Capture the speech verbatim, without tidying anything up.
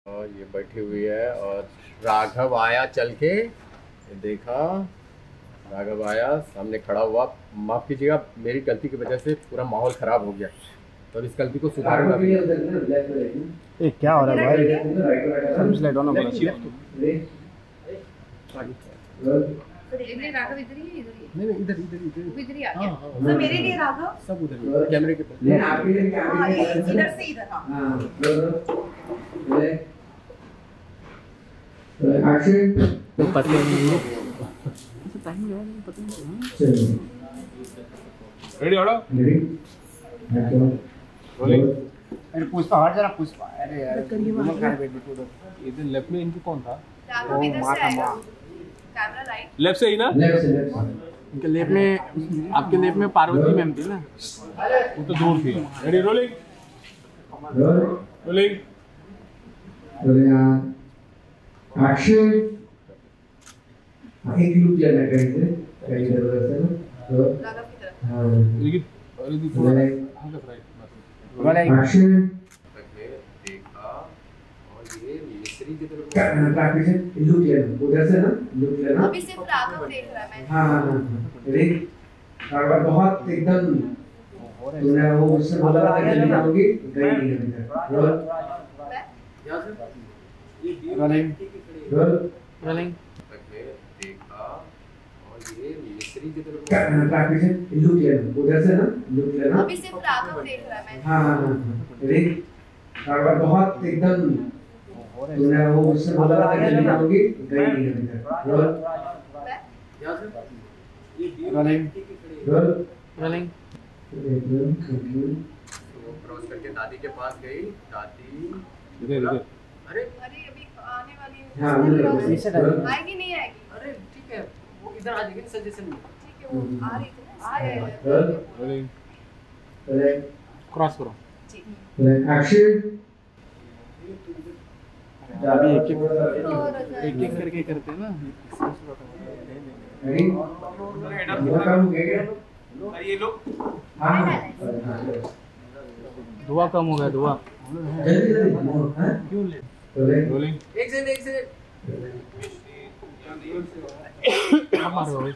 और ये बैठी हुई है और राघव आया चल के, देखा राघव आया सामने खड़ा हुआ। माफ़ कीजिएगा, मेरी गलती की वजह से पूरा माहौल ख़राब हो गया, तो अब इस गलती को सुधारूंगा भी। ए, क्या हो रहा है भाई? सर्विस लाइट ऑन है। राघव इधर ही इधर ही नहीं नहीं इधर इधर इधर इधर ही आ गया। सब मेरे लिए राघव सब उधर कैमरे के पास। हाँ, ये इधर से इधर। हाँ तो पता नहीं टाइम लगा, पता नहीं। रेडी हो रोलिंग। अरे पुष्पा हट जरा, पुष्पा। अरे यार दोनों खाने बैठ बैठ उधर। इधर लेफ्ट में इनके कौन था? राघव इधर से आएगा। कैमरा राइट लेफ्ट से ही ना? लेफ्ट से लेफ्ट। इनके लेफ्ट में, आपके लेफ्ट में पार्वती मैम थी ना, वो तो दूर थी। Ready rolling rolling rolling action. एक लुक लेना कहीं से कहीं इधर उधर से ना, तो राघव की तरफ। हाँ ये अरे दी थोड़ा हाँ बस राइट वाला एक्शन। देखा और ये मिस्री की तरफ प्रैक्टिस लुक लेना उधर से ना, लुक लेना। अभी सिर्फ राघव देख रहा है। मैं हाँ हाँ हाँ रेडी। और बार बहुत एकदम तूने वो मुझसे बोला था कि जल्दी आओगी, गई नहीं अभी तक। Roll rolling roll rolling. देखा और ये मिस्री की तरफ प्रैक्टिस लुक लेना उधर से ना, लुक लेना। अभी सिर्फ राघव देख रहा है। मैं हाँ हाँ हाँ रेडी। और बार बहुत एकदम तूने वो मुझसे बोला था कि जल्दी आओगी, गई नहीं अभी तक। Roll rolling roll rolling. Cross करके दादी के पास गई। दादी इधर इधर अरे अरे अभी आने वाली है। हाँ उधर आएगी नहीं आएगी? अरे ठीक है, वो इधर आ जाएगी सजेशन में। ठीक है, वो आ रही थी ना। आ रही है। रोलिंग रोल क्रॉस करो। जी। एक्शन। अभी एक एक और एक एक करके करते हैं ना। रेडी हुआ काम हो गया क्या? ये लो हाँ हाँ धुआं कम हो गया, धुआं। जल्दी जल्दी हाँ क्यों ले? रोलिंग रोलिंग एक सेकंड एक सेकंड आप मारो भाई।